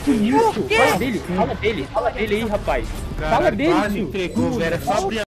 Fala dele aí, rapaz. Fala dele, quase entregou, velho. É só abrir